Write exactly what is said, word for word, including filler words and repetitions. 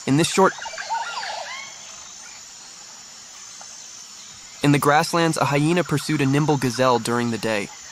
In this short... In the grasslands, a hyena pursued a nimble gazelle during the day.